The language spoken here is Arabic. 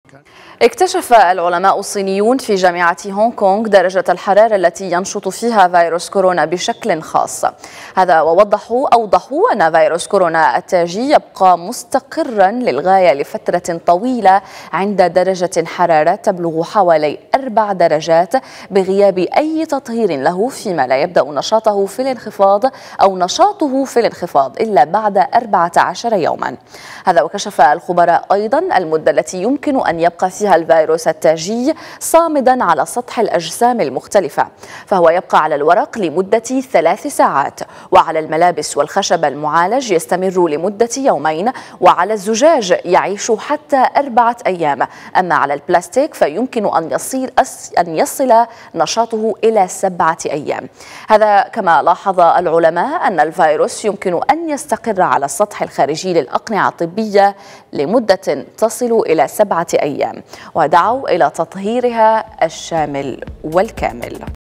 اكتشف العلماء الصينيون في جامعة هونغ كونغ درجة الحرارة التي ينشط فيها فيروس كورونا بشكل خاص. هذا وأوضحوا أن فيروس كورونا التاجي يبقى مستقرا للغاية لفترة طويلة عند درجة حرارة تبلغ حوالي 4 درجات بغياب أي تطهير له، فيما لا يبدأ نشاطه في الانخفاض إلا بعد 14 يوما. هذا وكشف الخبراء أيضا المدة التي يمكن أن يبقى فيها الفيروس التاجي صامدا على سطح الأجسام المختلفة، فهو يبقى على الورق لمدة 3 ساعات، وعلى الملابس والخشب المعالج يستمر لمدة 2 يومين، وعلى الزجاج يعيش حتى 4 أيام، أما على البلاستيك فيمكن أن يصل نشاطه إلى 7 أيام. هذا كما لاحظ العلماء أن الفيروس يمكن أن يستقر على السطح الخارجي للأقنعة الطبية لمدة تصل إلى 7 أيام، ودعوا إلى تطهيرها الشامل والكامل.